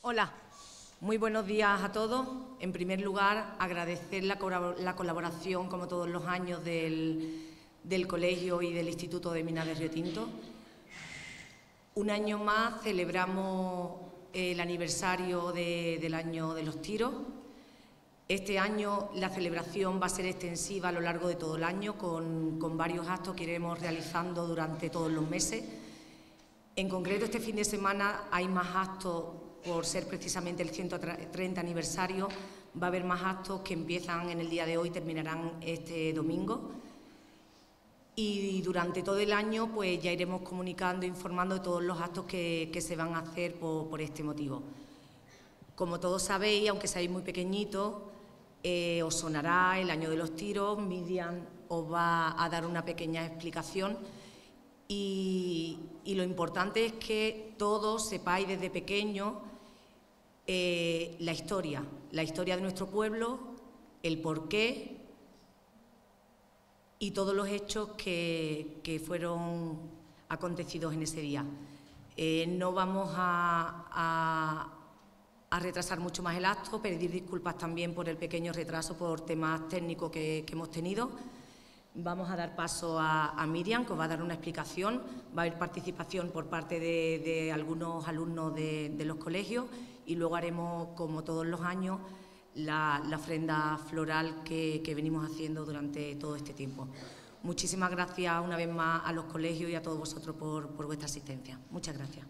Hola, muy buenos días a todos. En primer lugar, agradecer la colaboración, como todos los años, del Colegio y del Instituto de Minas de Riotinto. Un año más celebramos el aniversario del año de los tiros. Este año la celebración va a ser extensiva a lo largo de todo el año, con varios actos que iremos realizando durante todos los meses. En concreto, este fin de semana hay más actos. Por ser precisamente el 130 aniversario, va a haber más actos que empiezan en el día de hoy y terminarán este domingo. Y durante todo el año pues ya iremos comunicando e informando de todos los actos que se van a hacer por este motivo. Como todos sabéis, aunque seáis muy pequeñitos, os sonará el año de los tiros. Miriam os va a dar una pequeña explicación. Y lo importante es que todos sepáis desde pequeños la historia de nuestro pueblo, el porqué y todos los hechos que fueron acontecidos en ese día. No vamos a retrasar mucho más el acto, pedir disculpas también por el pequeño retraso por temas técnicos que hemos tenido. Vamos a dar paso a Miriam, que os va a dar una explicación. Va a haber participación por parte de algunos alumnos de los colegios y luego haremos, como todos los años, la ofrenda floral que venimos haciendo durante todo este tiempo. Muchísimas gracias una vez más a los colegios y a todos vosotros por vuestra asistencia. Muchas gracias.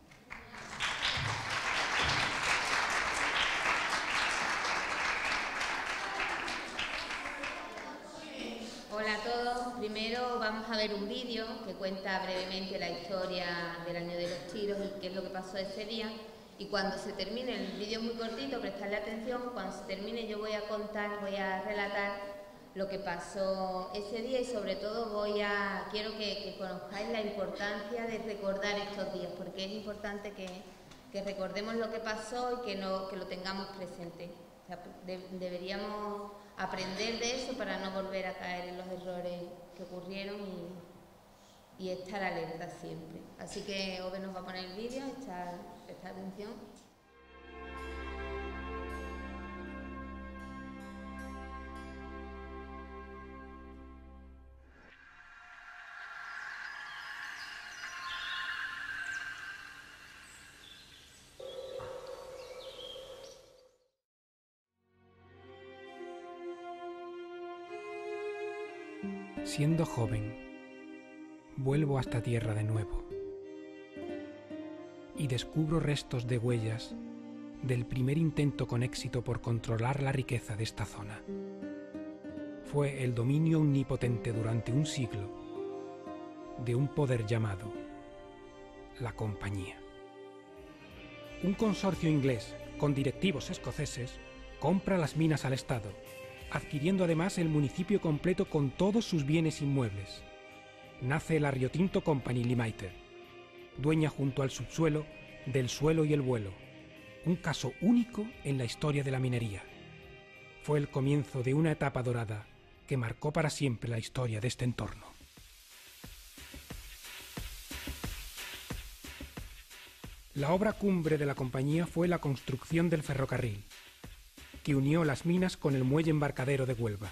Hola a todos. Primero vamos a ver un vídeo que cuenta brevemente la historia del año de los tiros y qué es lo que pasó ese día. Y cuando se termine, el vídeo es muy cortito, prestadle atención, cuando se termine yo voy a relatar lo que pasó ese día y sobre todo quiero que conozcáis la importancia de recordar estos días, porque es importante que recordemos lo que pasó y que lo tengamos presente. O sea, deberíamos aprender de eso para no volver a caer en los errores que ocurrieron y estar alerta siempre. Así que Ove nos va a poner el vídeo, prestar atención. Siendo joven, vuelvo a esta tierra de nuevo y descubro restos de huellas del primer intento con éxito por controlar la riqueza de esta zona. Fue el dominio omnipotente durante un siglo de un poder llamado la Compañía. Un consorcio inglés con directivos escoceses compra las minas al Estado, adquiriendo además el municipio completo con todos sus bienes inmuebles. Nace la Rio Tinto Company Limited, dueña junto al subsuelo del suelo y el vuelo, un caso único en la historia de la minería. Fue el comienzo de una etapa dorada que marcó para siempre la historia de este entorno. La obra cumbre de la compañía fue la construcción del ferrocarril, que unió las minas con el muelle embarcadero de Huelva.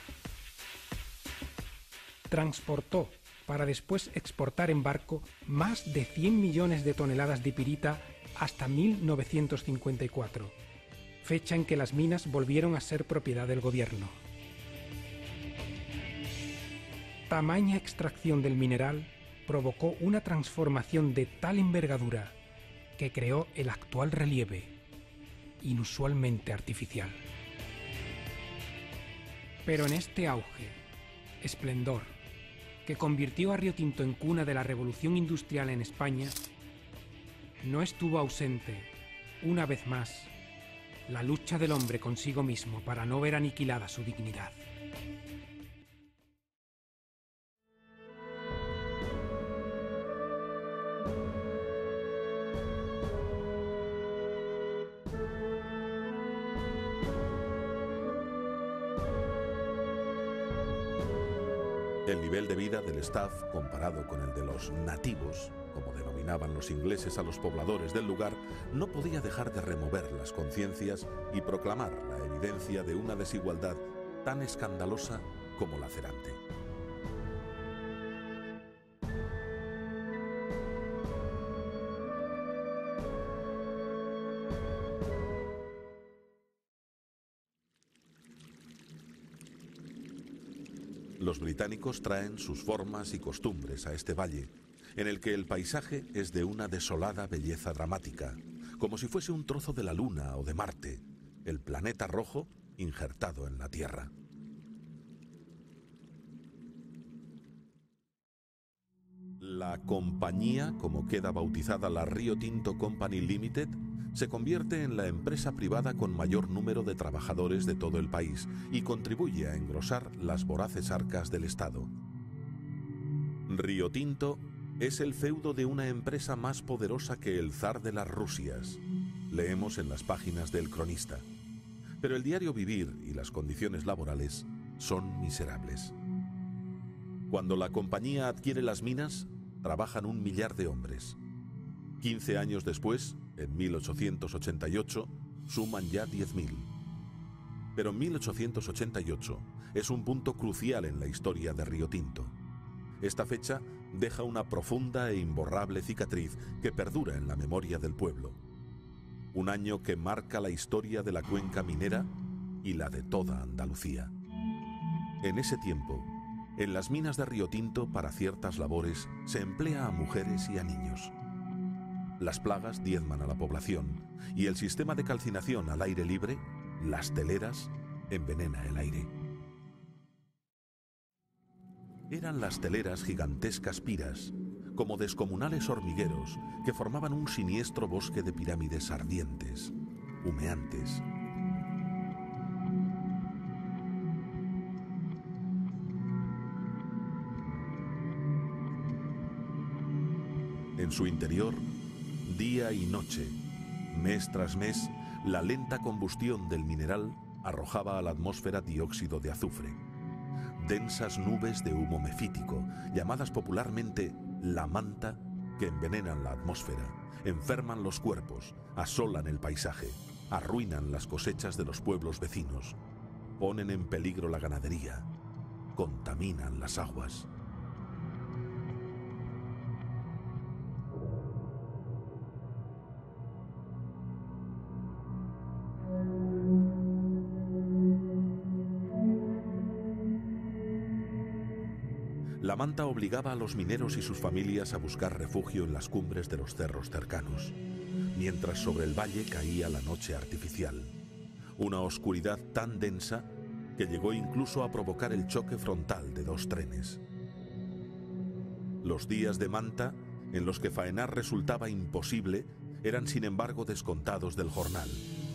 Transportó, para después exportar en barco, más de 100 millones de toneladas de pirita hasta 1954, fecha en que las minas volvieron a ser propiedad del gobierno. Tamaña extracción del mineral provocó una transformación de tal envergadura que creó el actual relieve, inusualmente artificial. Pero en este auge, esplendor, que convirtió a Rio Tinto en cuna de la revolución industrial en España, no estuvo ausente, una vez más, la lucha del hombre consigo mismo para no ver aniquilada su dignidad. El nivel de vida del staff, comparado con el de los nativos, como denominaban los ingleses a los pobladores del lugar, no podía dejar de remover las conciencias y proclamar la evidencia de una desigualdad tan escandalosa como lacerante. Los británicos traen sus formas y costumbres a este valle, en el que el paisaje es de una desolada belleza dramática, como si fuese un trozo de la Luna o de Marte, el planeta rojo injertado en la Tierra. La compañía, como queda bautizada la Rio Tinto Company Limited, se convierte en la empresa privada con mayor número de trabajadores de todo el país y contribuye a engrosar las voraces arcas del Estado. Rio Tinto es el feudo de una empresa más poderosa que el zar de las Rusias, leemos en las páginas del Cronista. Pero el diario vivir y las condiciones laborales son miserables. Cuando la compañía adquiere las minas, trabajan 1 millar de hombres. 15 años después, en 1888, suman ya 10.000. Pero 1888 es un punto crucial en la historia de Rio Tinto. Esta fecha deja una profunda e imborrable cicatriz que perdura en la memoria del pueblo. Un año que marca la historia de la cuenca minera y la de toda Andalucía. En ese tiempo, en las minas de Rio Tinto para ciertas labores se emplea a mujeres y a niños. Las plagas diezman a la población y el sistema de calcinación al aire libre, las teleras, envenena el aire. Eran las teleras gigantescas piras, como descomunales hormigueros que formaban un siniestro bosque de pirámides ardientes, humeantes. En su interior, día y noche, mes tras mes, la lenta combustión del mineral arrojaba a la atmósfera dióxido de azufre. Densas nubes de humo mefítico, llamadas popularmente la manta, que envenenan la atmósfera, enferman los cuerpos, asolan el paisaje, arruinan las cosechas de los pueblos vecinos, ponen en peligro la ganadería, contaminan las aguas. La manta obligaba a los mineros y sus familias a buscar refugio en las cumbres de los cerros cercanos, mientras sobre el valle caía la noche artificial, una oscuridad tan densa que llegó incluso a provocar el choque frontal de 2 trenes. Los días de manta, en los que faenar resultaba imposible, eran sin embargo descontados del jornal.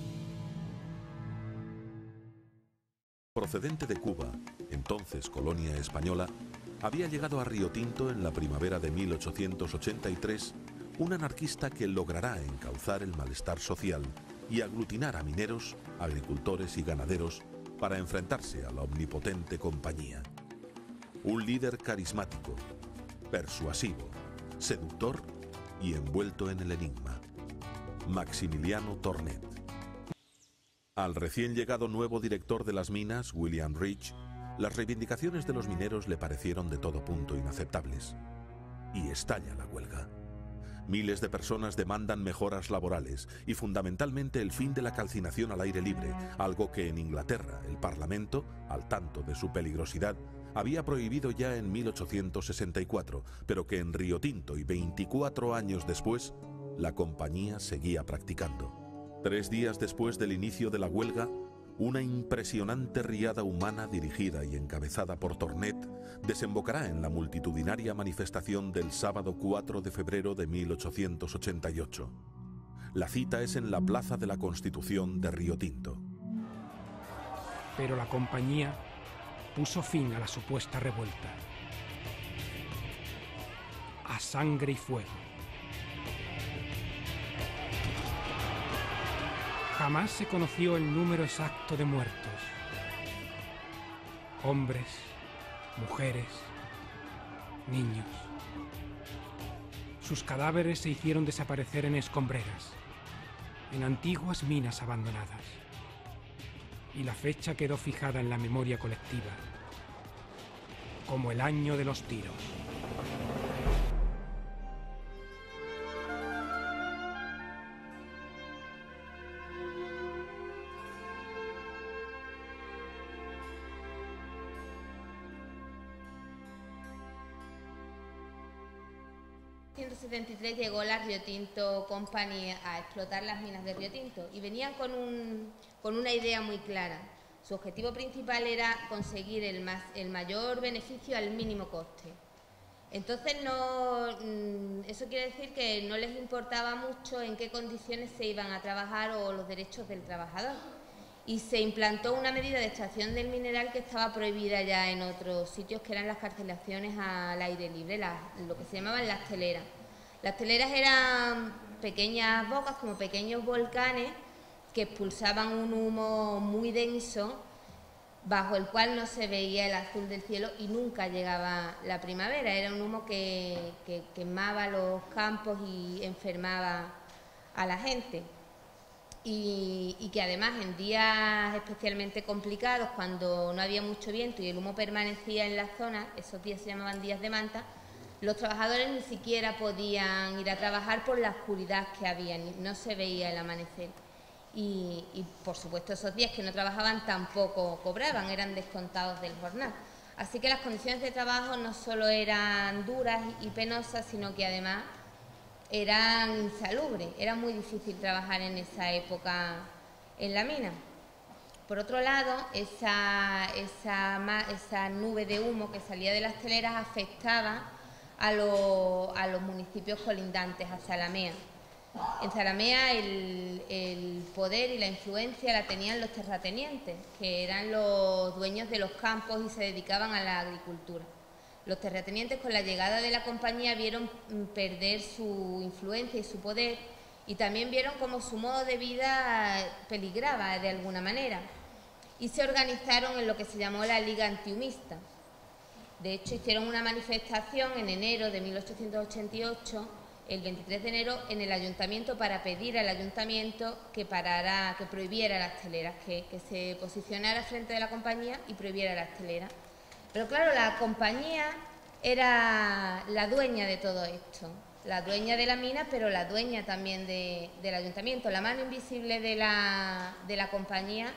Procedente de Cuba, entonces colonia española, había llegado a Rio Tinto en la primavera de 1883 un anarquista que logrará encauzar el malestar social y aglutinar a mineros, agricultores y ganaderos para enfrentarse a la omnipotente compañía. Un líder carismático, persuasivo, seductor y envuelto en el enigma. Maximiliano Tornet. Al recién llegado nuevo director de las minas, William Rich, las reivindicaciones de los mineros le parecieron de todo punto inaceptables. Y estalla la huelga. Miles de personas demandan mejoras laborales y fundamentalmente el fin de la calcinación al aire libre, algo que en Inglaterra el Parlamento, al tanto de su peligrosidad, había prohibido ya en 1864, pero que en Rio Tinto y 24 años después, la compañía seguía practicando. 3 días después del inicio de la huelga, una impresionante riada humana dirigida y encabezada por Tornet desembocará en la multitudinaria manifestación del sábado 4 de febrero de 1888. La cita es en la Plaza de la Constitución de Rio Tinto. Pero la compañía puso fin a la supuesta revuelta. A sangre y fuego. Jamás se conoció el número exacto de muertos. Hombres, mujeres, niños. Sus cadáveres se hicieron desaparecer en escombreras, en antiguas minas abandonadas. Y la fecha quedó fijada en la memoria colectiva como el año de los tiros. En 1973 llegó la Rio Tinto Company a explotar las minas de Rio Tinto y venían con una idea muy clara. Su objetivo principal era conseguir el mayor beneficio al mínimo coste. Entonces, eso quiere decir que no les importaba mucho en qué condiciones se iban a trabajar o los derechos del trabajador. Y se implantó una medida de extracción del mineral que estaba prohibida ya en otros sitios, que eran las carcelaciones al aire libre, lo que se llamaban las teleras. Las teleras eran pequeñas bocas, como pequeños volcanes, que expulsaban un humo muy denso, bajo el cual no se veía el azul del cielo y nunca llegaba la primavera. Era un humo que quemaba los campos y enfermaba a la gente. Y que además en días especialmente complicados, cuando no había mucho viento y el humo permanecía en la zona, esos días se llamaban días de manta, los trabajadores ni siquiera podían ir a trabajar por la oscuridad que había, no se veía el amanecer. Y por supuesto esos días que no trabajaban tampoco cobraban, eran descontados del jornal. Así que las condiciones de trabajo no solo eran duras y penosas, sino que además eran insalubres. Era muy difícil trabajar en esa época en la mina. Por otro lado, esa nube de humo que salía de las teleras afectaba a los municipios colindantes, a Zalamea. En Zalamea el poder y la influencia la tenían los terratenientes, que eran los dueños de los campos y se dedicaban a la agricultura. Los terratenientes, con la llegada de la compañía, vieron perder su influencia y su poder, y también vieron cómo su modo de vida peligraba de alguna manera, y se organizaron en lo que se llamó la Liga Antihumista. De hecho, hicieron una manifestación en enero de 1888, el 23 de enero, en el ayuntamiento, para pedir al ayuntamiento que prohibiera las teleras, que se posicionara frente de la compañía y prohibiera las teleras. Pero claro, la compañía era la dueña de todo esto, la dueña de la mina, pero la dueña también del ayuntamiento. La mano invisible de la compañía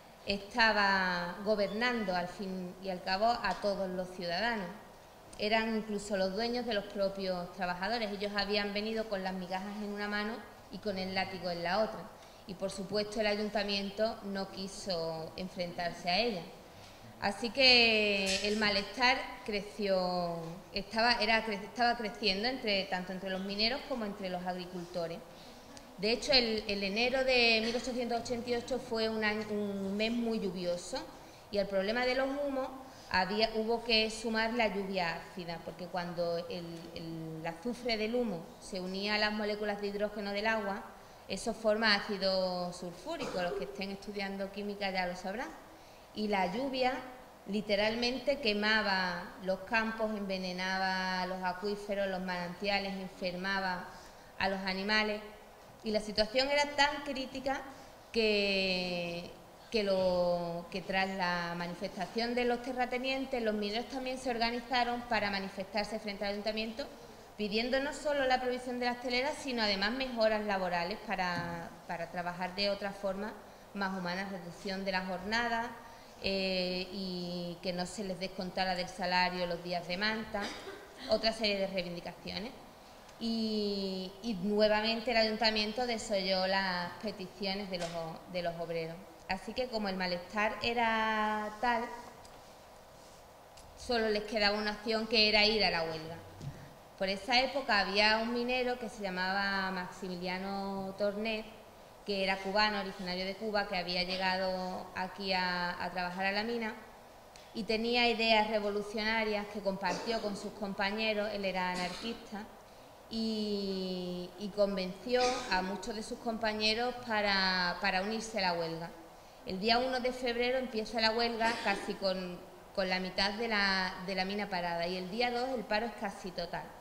estaba gobernando al fin y al cabo a todos los ciudadanos. Eran incluso los dueños de los propios trabajadores. Ellos habían venido con las migajas en una mano y con el látigo en la otra. Y por supuesto el ayuntamiento no quiso enfrentarse a ella. Así que el malestar creció, estaba creciendo tanto entre los mineros como entre los agricultores. De hecho, el enero de 1888 fue un mes muy lluvioso, y al problema de los humos hubo que sumar la lluvia ácida, porque cuando el azufre del humo se unía a las moléculas de hidrógeno del agua, eso forma ácido sulfúrico. Los que estén estudiando química ya lo sabrán. Y la lluvia literalmente quemaba los campos, envenenaba los acuíferos, los manantiales, enfermaba a los animales. Y la situación era tan crítica que tras la manifestación de los terratenientes, los mineros también se organizaron para manifestarse frente al ayuntamiento, pidiendo no solo la prohibición de las teleras, sino además mejoras laborales para trabajar de otra forma más humana, reducción de la jornada y que no se les descontara del salario los días de manta, otra serie de reivindicaciones. Y nuevamente el ayuntamiento desoyó las peticiones de los obreros. Así que como el malestar era tal, solo les quedaba una opción, que era ir a la huelga. Por esa época había un minero que se llamaba Maximiliano Tornet, que era cubano, originario de Cuba, que había llegado aquí a trabajar a la mina y tenía ideas revolucionarias que compartió con sus compañeros. Él era anarquista y convenció a muchos de sus compañeros para unirse a la huelga. El día 1 de febrero empieza la huelga, casi con la mitad de la mina parada, y el día 2 el paro es casi total.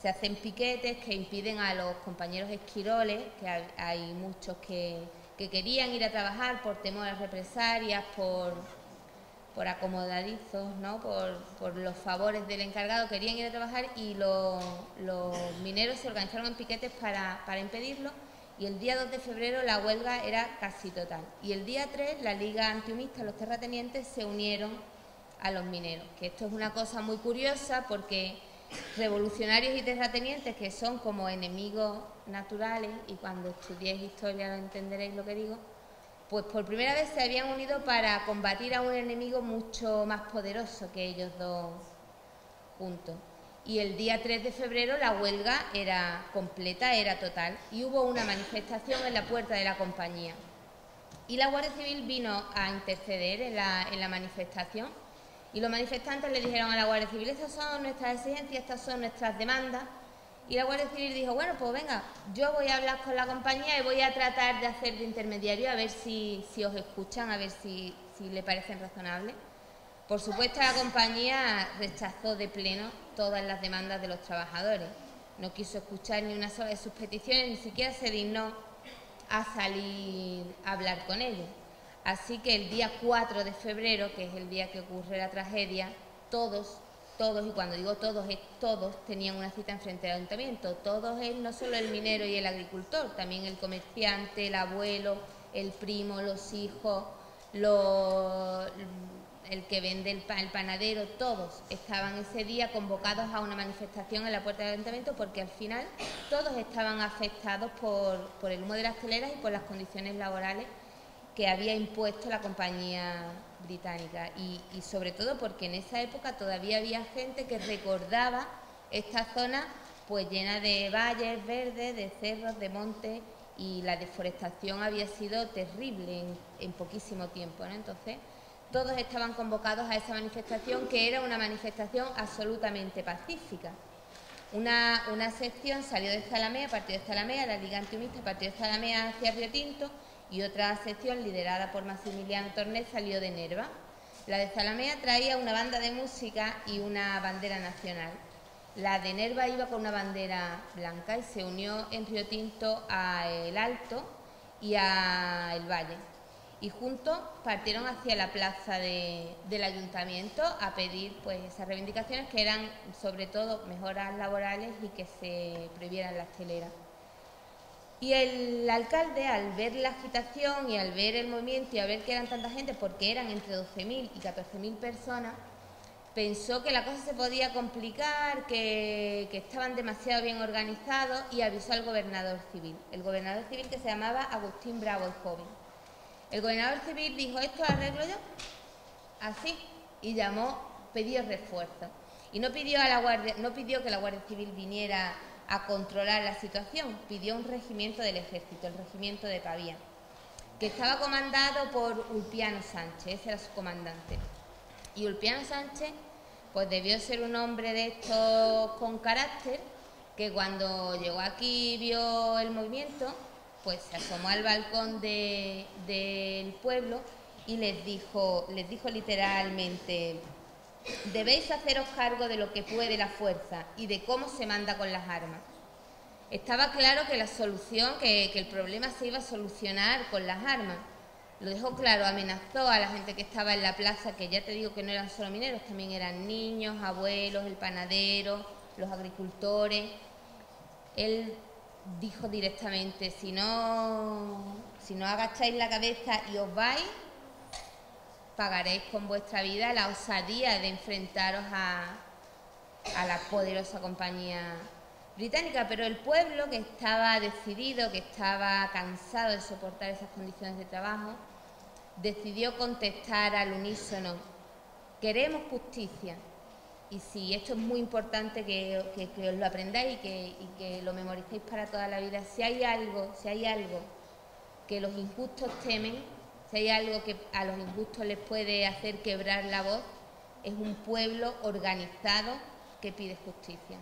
se hacen piquetes que impiden a los compañeros esquiroles, que hay muchos que querían ir a trabajar por temor a represalias, por acomodadizos, ¿no? por los favores del encargado, querían ir a trabajar y los mineros se organizaron en piquetes para impedirlo, y el día 2 de febrero la huelga era casi total. Y el día 3 la Liga Antihumista, los terratenientes, se unieron a los mineros, que esto es una cosa muy curiosa porque revolucionarios y terratenientes, que son como enemigos naturales, y cuando estudiéis historia lo entenderéis lo que digo, pues por primera vez se habían unido para combatir a un enemigo mucho más poderoso que ellos dos juntos. Y el día 3 de febrero la huelga era completa, era total, y hubo una manifestación en la puerta de la compañía. Y la Guardia Civil vino a interceder en la manifestación, y los manifestantes le dijeron a la Guardia Civil: estas son nuestras exigencias, estas son nuestras demandas. Y la Guardia Civil dijo: bueno, pues venga, yo voy a hablar con la compañía y voy a tratar de hacer de intermediario, a ver si os escuchan, a ver si le parecen razonables. Por supuesto, la compañía rechazó de pleno todas las demandas de los trabajadores. No quiso escuchar ni una sola de sus peticiones, ni siquiera se dignó a salir a hablar con ellos. Así que el día 4 de febrero, que es el día que ocurre la tragedia, todos, y cuando digo todos, es todos, tenían una cita enfrente del ayuntamiento. Todos es no solo el minero y el agricultor, también el comerciante, el abuelo, el primo, los hijos, el que vende el panadero, todos estaban ese día convocados a una manifestación en la puerta del ayuntamiento, porque al final todos estaban afectados por el humo de las teleras y por las condiciones laborales que había impuesto la compañía británica, y sobre todo porque en esa época todavía había gente que recordaba esta zona pues llena de valles verdes, de cerros, de montes, y la deforestación había sido terrible en poquísimo tiempo, ¿no? Entonces todos estaban convocados a esa manifestación, que era una manifestación absolutamente pacífica. Una sección salió de Zalamea, partió de Zalamea, la Liga Antihumista partió de Zalamea hacia Río Tinto, y otra sección liderada por Maximiliano Tornés salió de Nerva. La de Zalamea traía una banda de música y una bandera nacional. La de Nerva iba con una bandera blanca y se unió en Río Tinto a El Alto y a El Valle. Y juntos partieron hacia la plaza del ayuntamiento a pedir pues esas reivindicaciones, que eran sobre todo mejoras laborales y que se prohibieran las teleras. Y el alcalde, al ver la agitación y al ver el movimiento y al ver que eran tanta gente, porque eran entre 12.000 y 14.000 personas, pensó que la cosa se podía complicar, que estaban demasiado bien organizados, y avisó al gobernador civil. El gobernador civil, que se llamaba Agustín Bravo el Joven. El gobernador civil dijo: esto lo arreglo yo, así, y pidió refuerzo. Y no pidió que la Guardia Civil viniera a controlar la situación, pidió un regimiento del ejército, el regimiento de Pavía, que estaba comandado por Ulpiano Sánchez, ese era su comandante. Y Ulpiano Sánchez pues debió ser un hombre de estos con carácter, que cuando llegó aquí y vio el movimiento, pues se asomó al balcón del pueblo y les dijo literalmente: debéis haceros cargo de lo que puede la fuerza y de cómo se manda con las armas. Estaba claro que la solución, que el problema se iba a solucionar con las armas. Lo dejó claro, amenazó a la gente que estaba en la plaza, que ya te digo que no eran solo mineros, también eran niños, abuelos, el panadero, los agricultores. Él dijo directamente: si no agacháis la cabeza y os vais, pagaréis con vuestra vida la osadía de enfrentaros a la poderosa compañía británica. Pero el pueblo, que estaba decidido, que estaba cansado de soportar esas condiciones de trabajo, decidió contestar al unísono: queremos justicia. Y sí, esto es muy importante que os lo aprendáis y que lo memoricéis para toda la vida. Si hay algo que los injustos temen, si hay algo que a los injustos les puede hacer quebrar la voz, es un pueblo organizado que pide justicia.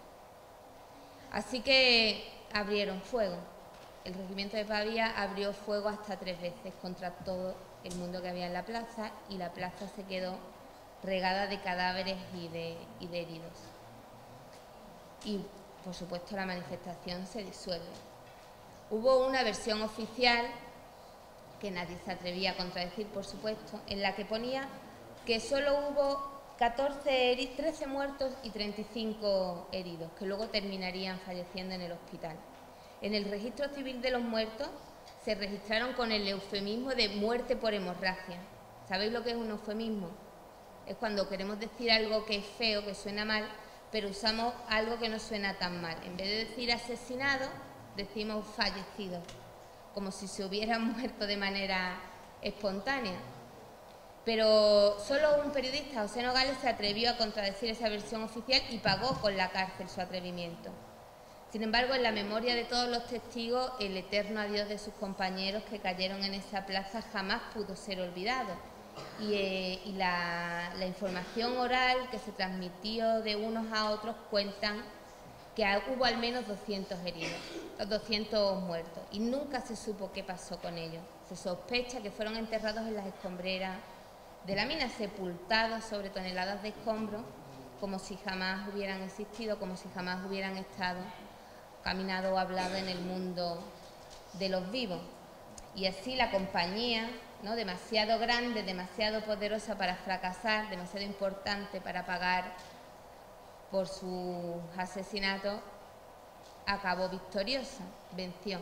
Así que abrieron fuego. El regimiento de Pavía abrió fuego hasta 3 veces contra todo el mundo que había en la plaza, y la plaza se quedó regada de cadáveres y de heridos. Y por supuesto, la manifestación se disuelve. Hubo una versión oficial, que nadie se atrevía a contradecir, por supuesto, en la que ponía que solo hubo 13 muertos y 35 heridos, que luego terminarían falleciendo en el hospital. En el registro civil de los muertos se registraron con el eufemismo de muerte por hemorragia. ¿Sabéis lo que es un eufemismo? Es cuando queremos decir algo que es feo, que suena mal, pero usamos algo que no suena tan mal. En vez de decir asesinado, decimos fallecido, como si se hubieran muerto de manera espontánea. Pero solo un periodista, José Nogales, se atrevió a contradecir esa versión oficial y pagó con la cárcel su atrevimiento. Sin embargo, en la memoria de todos los testigos, el eterno adiós de sus compañeros que cayeron en esa plaza jamás pudo ser olvidado. Y la información oral que se transmitió de unos a otros cuentan que hubo al menos 200 heridos, 200 muertos, y nunca se supo qué pasó con ellos. Se sospecha que fueron enterrados en las escombreras de la mina, sepultados sobre toneladas de escombros, como si jamás hubieran existido, como si jamás hubieran estado, caminado o hablado en el mundo de los vivos. Y así la compañía, ¿no?, demasiado grande, demasiado poderosa para fracasar, demasiado importante para pagar por sus asesinatos, acabó victoriosa, venció.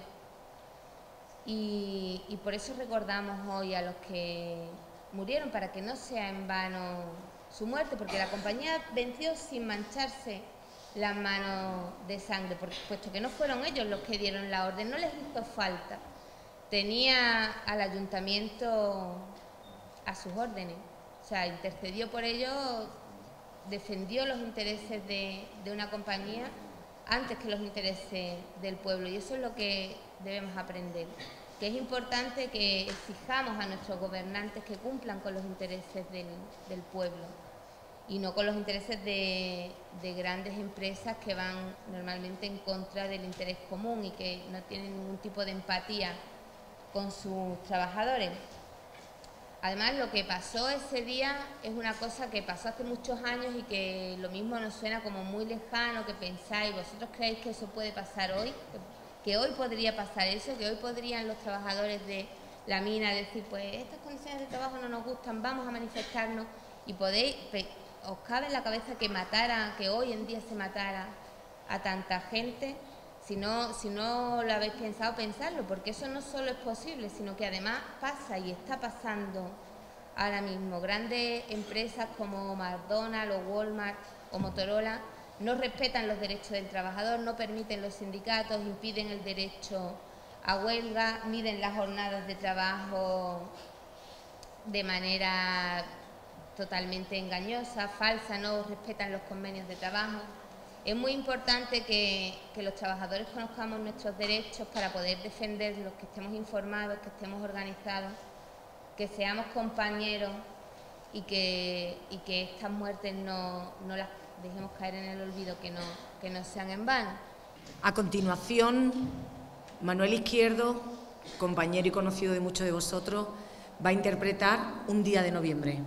Y por eso recordamos hoy a los que murieron, para que no sea en vano su muerte, porque la compañía venció sin mancharse las manos de sangre, puesto que no fueron ellos los que dieron la orden, no les hizo falta. Tenía al ayuntamiento a sus órdenes, o sea, intercedió por ellos, defendió los intereses de una compañía antes que los intereses del pueblo, y eso es lo que debemos aprender, que es importante que exijamos a nuestros gobernantes que cumplan con los intereses del pueblo y no con los intereses de grandes empresas que van normalmente en contra del interés común y que no tienen ningún tipo de empatía con sus trabajadores. Además, lo que pasó ese día es una cosa que pasó hace muchos años y que lo mismo nos suena como muy lejano, que pensáis, ¿vosotros creéis que eso puede pasar hoy? Que hoy podría pasar eso, que hoy podrían los trabajadores de la mina decir, pues estas condiciones de trabajo no nos gustan, vamos a manifestarnos, y os cabe en la cabeza que hoy en día se matara a tanta gente. Si no lo habéis pensado, pensarlo, porque eso no solo es posible, sino que además pasa y está pasando ahora mismo. Grandes empresas como McDonald's o Walmart o Motorola no respetan los derechos del trabajador, no permiten los sindicatos, impiden el derecho a huelga, miden las jornadas de trabajo de manera totalmente engañosa, falsa, no respetan los convenios de trabajo. Es muy importante que los trabajadores conozcamos nuestros derechos para poder defenderlos, que estemos informados, que estemos organizados, que seamos compañeros y que estas muertes no las dejemos caer en el olvido, que no sean en vano. A continuación, Manuel Izquierdo, compañero y conocido de muchos de vosotros, va a interpretar Un día de noviembre.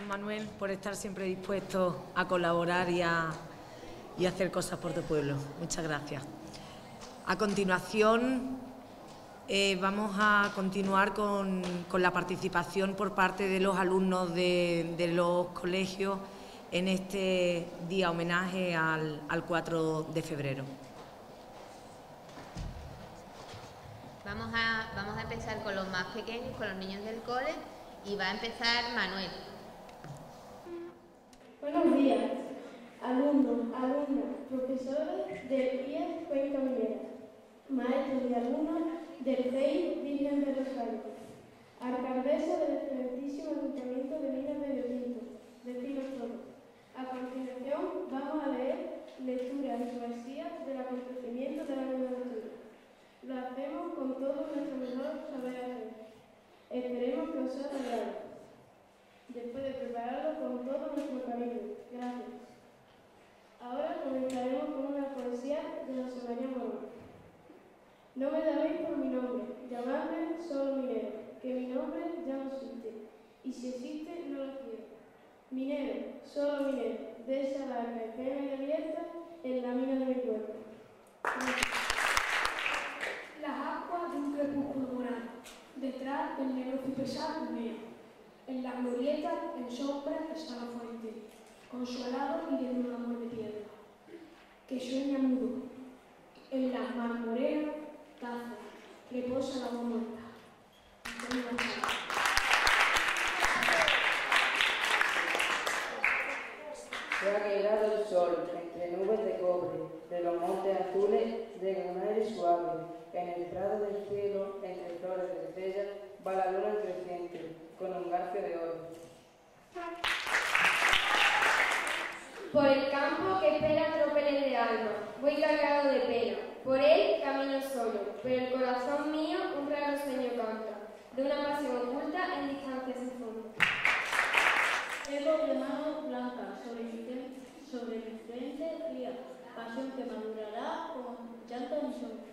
Manuel, por estar siempre dispuesto a colaborar y a hacer cosas por tu pueblo. Muchas gracias. A continuación, vamos a continuar con la participación por parte de los alumnos de los colegios en este día homenaje al 4 de febrero. Vamos a empezar con los más pequeños, con los niños del cole, y va a empezar Manuel. Buenos días, alumnos, alumnas, profesores del IES Cuenca Minera, maestros y alumnos del CEI Virgen de Rosario, alcaldesa del excelentísimo Ayuntamiento de Minas de Riotinto, deciros todo. A continuación vamos a leer lecturas y poesías del acontecimiento del año de los tiros. Lo hacemos con todo nuestro mejor saber hacer. Esperemos que os sea de agrado. Después de prepararlo con todo nuestro cariño. Gracias. Ahora comenzaremos con una poesía de José María Morón. No me daréis por mi nombre, llamadme solo minero, que mi nombre ya no existe, y si existe no lo quiero. Minero, solo minero, de esa larga espera y abierta en la mina de mi cuerpo. Las aguas de un crepúsculo morado, detrás del negro cipresal humea. En la glorieta, en sombra, está la fuente, con su alado y desnudo amor de piedra, que sueña mudo. En la marmorera taza, reposa la agua muerta. Se ha quedado el sol entre nubes de cobre, de los montes azules, de un aire suave. En el prado del cielo, entre flores de estrellas, va la luna creciente, con un garfio de oro. Por el campo que espera tropeles de alma, voy cargado de pena. Por él camino solo, pero el corazón mío un raro sueño canta, de una pasión oculta en distancia sin fondo. Ecos de manos blancas sobre mi frente fría, pasión que madurará con llanto en sol.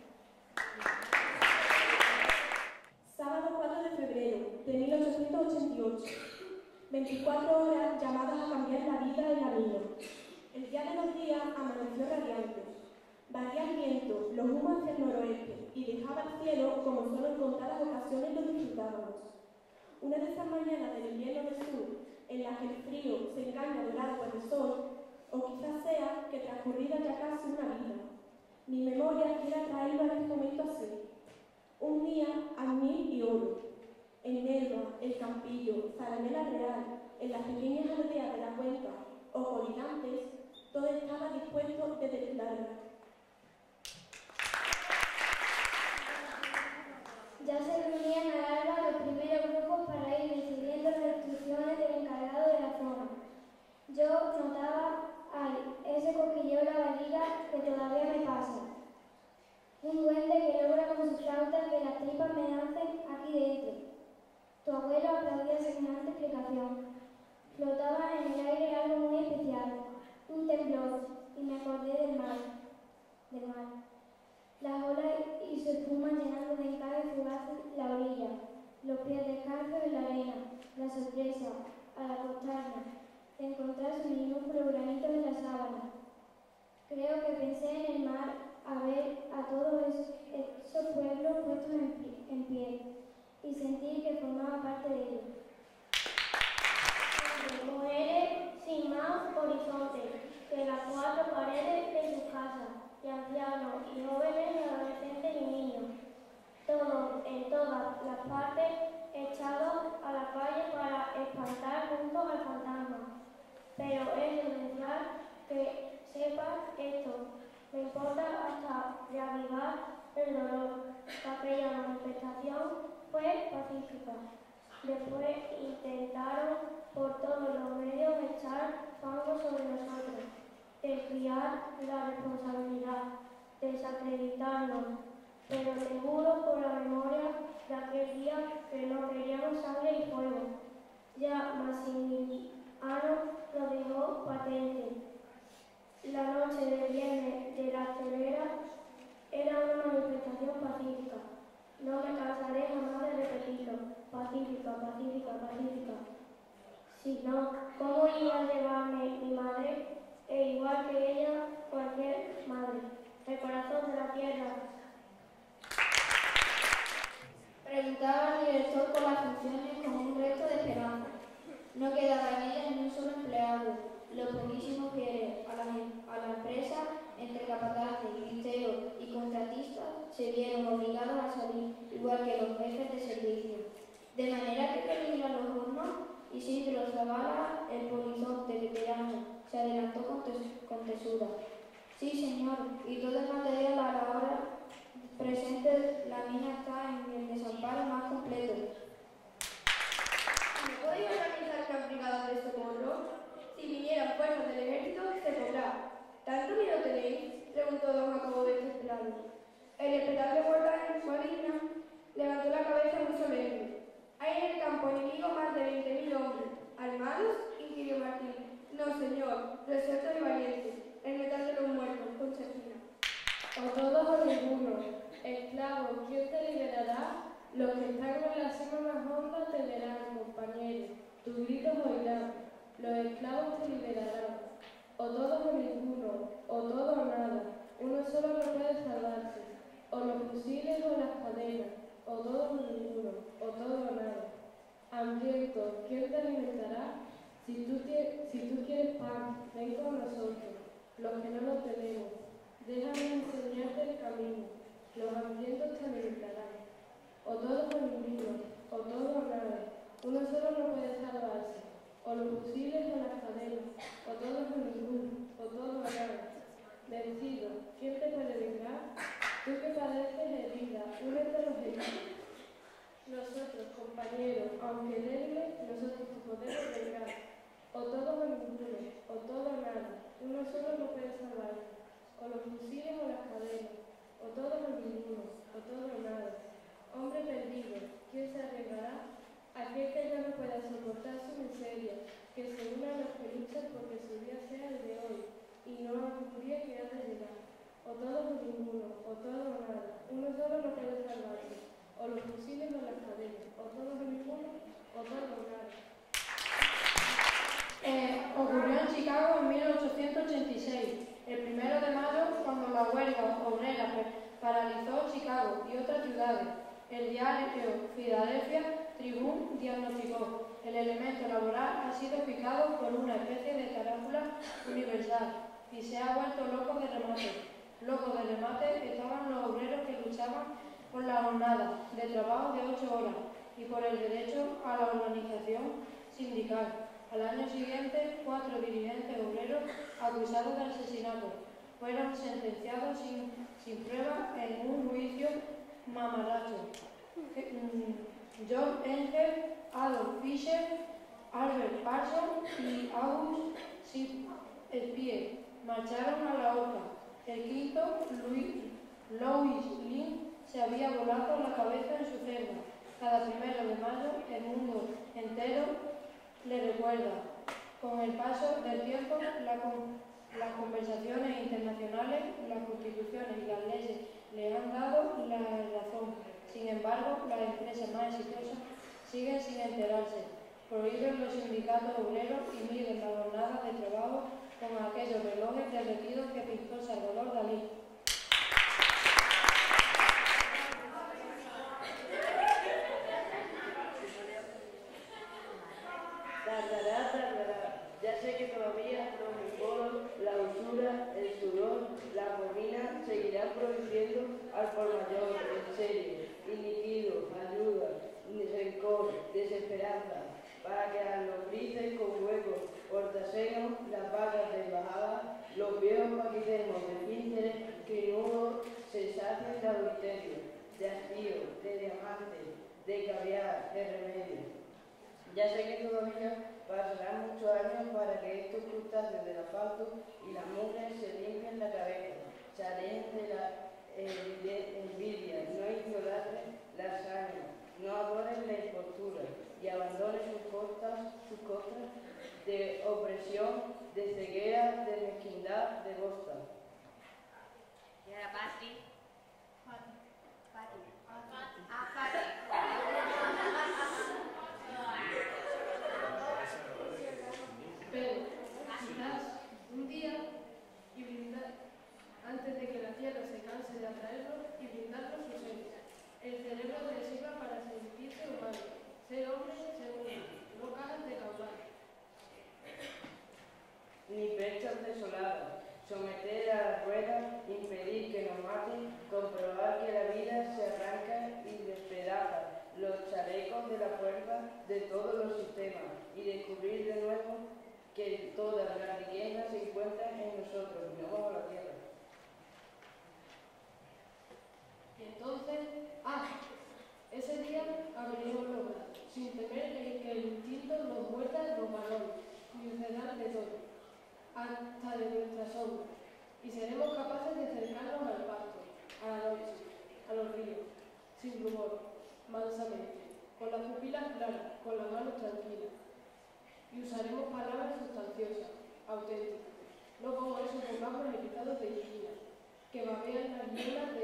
Sábado 4 de febrero de 1888. 24 horas llamadas a cambiar la vida en la mina. El día de los días amaneció radiante. Batía el viento, los humos hacia el noroeste y dejaba el cielo como solo en contadas ocasiones lo disfrutábamos. Una de esas mañanas del invierno del sur, en las que el frío se engaña del agua del sol, o quizás sea que transcurrida ya casi una vida. Mi memoria quiere traerlo a este momento así. Un día, añil y oro. En Nerva, El Campillo, Zaramela Real, en las pequeñas aldeas de la cuenca o colindantes, todo estaba dispuesto desde larga. Ya se reunían al alba los primeros grupos para ir recibiendo las instrucciones del encargado de la zona. Yo notaba ese cosquilleo en la barriga que todavía me pasa. Un duende que logra con su flauta que las tripas me dancen aquí dentro. Tu abuelo aplaudía semejante explicación. Flotaba en el aire algo muy especial, un temblor, y me acordé del mar. Las olas y su espuma llenando de encajes fugaces la orilla, los pies descalzos en la arena, la sorpresa, al acostarme, de encontrar su minúsculo granito en la sábana. Creo que pensé en el mar a ver a todos esos pueblos puestos en pie y sentir que formaba parte de ellos. Mujeres sin más horizonte que las cuatro paredes de sus casas, y ancianos, y jóvenes, y adolescentes y niños, todos en todas las partes echados a la calle para espantar juntos al fantasma. Pero es esencial que sepas esto, me importa hasta reavivar el dolor. Aquella manifestación fue pacífica. Después intentaron por todos los medios echar fango sobre nosotros, desviar la responsabilidad, desacreditarnos, pero te juro por la memoria de aquel día que no queríamos sangre y fuego. Ya Maximiliano lo dejó patente. La noche del viernes de la Tolera era una manifestación pacífica. No me cansaré jamás de repetirlo. Pacífica, pacífica, pacífica. Si no, ¿cómo iba a llevarme mi madre? E igual que ella, cualquier madre. El corazón de la tierra. Preguntaba al director por las funciones con un resto de esperanza. No quedaba en ella ni un solo empleado. Lo poquísimo que a la empresa, entre capataces, listeros y contratistas, se vieron obligados a salir, igual que los jefes de servicio. De manera que peligran los hornos, Isidro Zavala, el polizonte veterano, se adelantó con tesura. Sí, señor, y todo el material a la hora presente, la mina está en el desamparo más completo. ¿Me podéis organizar una brigada de socorro? Si vinieran fuerzas del ejército, se podrá. ¿Tanto miedo tenéis?, preguntó don Jacobo desesperado. El esperable guardia levantó la cabeza muy solemne. ¿Hay en el campo enemigo más de 20.000 hombres armados?, inquirió Martín. No, señor, resuelto y valiente, el metal de los muertos, Josefina. O todos o ninguno. Esclavo, ¿quién te liberará? Los que están en la cima más honda te verán, compañero. Tus gritos oirán. Los esclavos te liberarán. O todos o ninguno, o todo o nada. Uno solo no puede salvarse. O los fusiles o las cadenas. O todos o ninguno, o todo o nada. Hambriento, ¿quién te alimentará? Si tú quieres pan, ven con nosotros. Los que no lo tenemos. Déjame enseñarte el camino. Los hambrientos te alimentarán. O todos o ninguno, o todo o nada. Uno solo no puede salvarse. O los fusiles o las cadenas. O todos o ninguno, o todo o nada. Vencido, ¿quién te puede vengar? Tú que padeces herida, únete a los heridos. Nosotros, compañeros, aunque débiles, nosotros te podemos vengar. O todos o ninguno, o todo o nada. Uno solo no puede salvarse. O los fusiles o las cadenas. O todos o ninguno, o todo o nada. Hombre perdido, ¿quién se arriesgará? Aquel que ya no pueda soportar su miseria, que se una a los que luchan porque su día sea el de hoy, y no a un día que ha de llegar. O todos o ninguno, o todo o nada. Uno solo no puede salvarse. O los fusiles o las cadenas. O todos o ninguno, o todo o nada. Ocurrió en Chicago en 1886, el 1 de mayo, cuando la huelga obrera paralizó Chicago y otras ciudades. El diario Philadelphia Tribune diagnosticó: el elemento laboral ha sido picado por una especie de tarántula universal y se ha vuelto loco de remate. Locos de remate estaban los obreros que luchaban por la jornada de trabajo de 8 horas y por el derecho a la organización sindical. Al año siguiente, 4 dirigentes obreros acusados de asesinato fueron sentenciados sin prueba en un juicio mamarracho. John Engel, Adolf Fischer, Albert Parsons y August Spier marcharon a la horca. El quinto, Louis Lin, se había volado la cabeza en su celda. Cada 1 de mayo, el mundo entero le recuerda. Con el paso del tiempo, las conversaciones internacionales, las constituciones y las leyes le han dado la razón. Sin embargo, las empresas más exitosas siguen sin enterarse. Prohíben los sindicatos obreros y miden la jornada de trabajo con aquellos relojes derretidos que pintó Salvador Dalí. Tardará. Ya sé que todavía los embolos, la usura, el sudor, la morrina seguirán produciendo al por mayor, en serie, iniquido, ayuda, rencor, desesperanza, para que a los grises con huecos, portasenos, las vacas desbajadas, los viejos paquidemos de pínceres, crinudos, se sacien de adulterio, de hastío, de diamantes, de caviar, de remedio. Ya sé que todavía pasarán muchos años para que estos crustáceos del asfalto y las mujeres se limpien la cabeza, se alejen de la envidia, no idolatren la hazaña, no adoren la impostura y abandonen sus costas de opresión, de ceguera, de mezquindad, de bosta. Y ahora Patri. ecos de la fuerza de todos los sistemas y descubrir de nuevo que todas las riquezas se encuentran en nosotros y no bajo la tierra. Y entonces, ese día abriremos los brazos, sin temer que el instinto nos muerda los balones y sucederán de todo, hasta de nuestra sombra, y seremos capaces de acercarnos al pasto, a la noche, a los ríos, sin rumor, mansamente, con las pupilas claras, con las manos tranquilas, y usaremos palabras sustanciosas, auténticas, no como esos vocablos evitados de esquina, que babean las hienas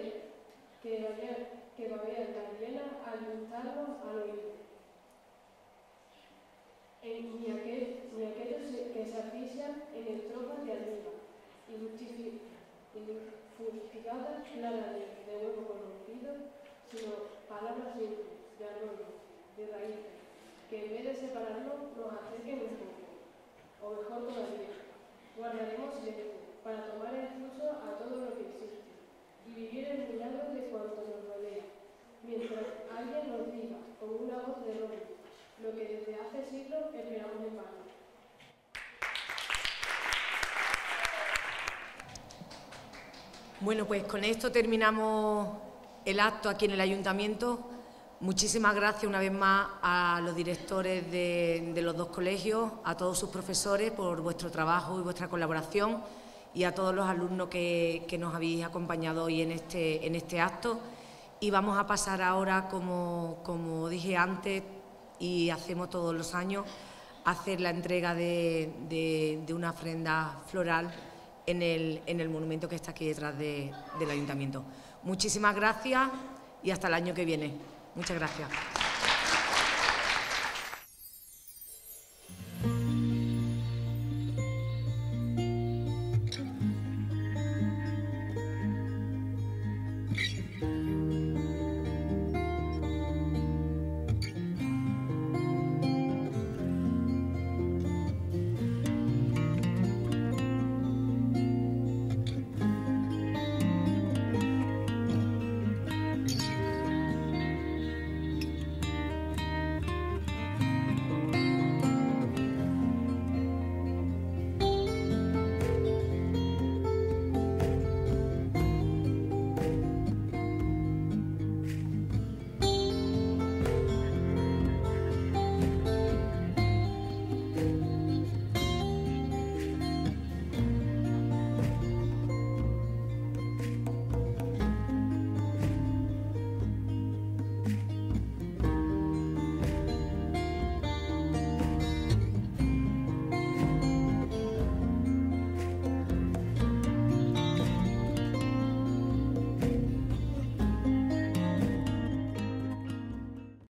al juntarnos al oído. Ni aquellos que se asfixian en estrofas de arriba, fustigadas claras de huevo corrompido, sino palabras simples, de arroyo, de raíces, que en vez de separarnos nos acerquen un poco, o mejor todavía, guardaremos silencio para tomar el pulso a todo lo que existe y vivir el milagro de cuanto nos rodea, mientras alguien nos diga, con una voz de roble, lo que desde hace siglos esperamos en vano. Bueno, pues con esto terminamos el acto aquí en el Ayuntamiento. Muchísimas gracias una vez más a los directores de los dos colegios, a todos sus profesores por vuestro trabajo y vuestra colaboración y a todos los alumnos que nos habéis acompañado hoy en este acto. Y vamos a pasar ahora, como dije antes y hacemos todos los años, a hacer la entrega de una ofrenda floral en el monumento que está aquí detrás del Ayuntamiento. Muchísimas gracias y hasta el año que viene. Muchas gracias.